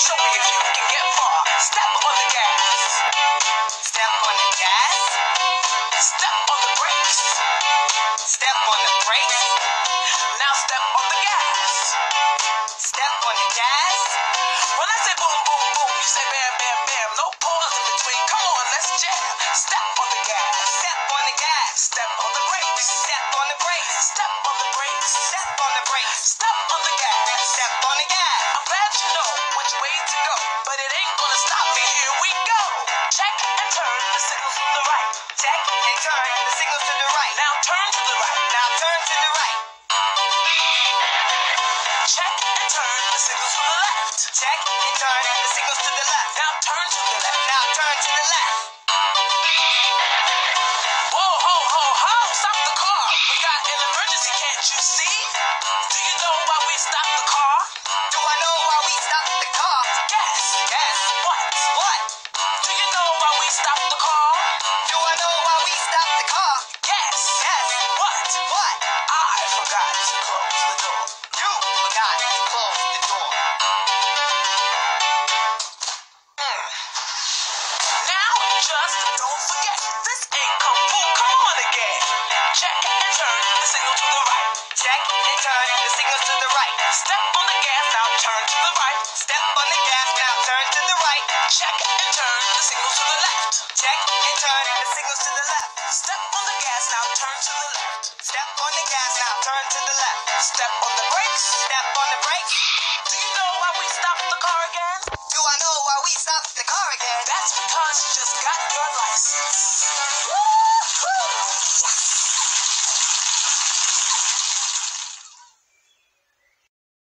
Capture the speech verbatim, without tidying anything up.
Show me if you can get far. Step on the gas. Step on the gas. Step on the brakes. Step on the brakes. Now step on the gas. Step on the gas. When I say boom, boom, boom, you say bam, bam, bam. No pause in between. Come on, let's jam. Step on the gas. Step on the gas. Step on the brakes. Step on the brakes. Step on the brakes. Step on the brakes. Step on the gas. Step on the gas. I'm glad you know which way to go, but it ain't gonna stop me. Here we go. Check and turn the signals to the right. Check and turn the signals to the right. Now turn to the right. Now turn to the right. Check and turn the signals to the left. Check and turn the signals to the left. Now turn to the left. Now turn to the left. Whoa, ho, ho, ho! Stop the car! We got an emergency, can't you see? Do you know why we stopped the car? Do I know why we stopped the car? Gas. Gas. What? What? Do you know why we stopped the car? Do I know why we stopped the car? Gas. Gas. What? What? I forgot to close the door. You forgot to close the door. Mm. Now just don't forget, this ain't kung fu. Come on again. Check and turn the signal to the right. Check and turn the signals to the right. Step on the gas, now turn to the right. Step on the gas, now turn to the right. Check and turn the signal to the left. Check and turn the signals to the left. Step on the gas, now turn to the left. Step on the gas, now turn to the left. Step on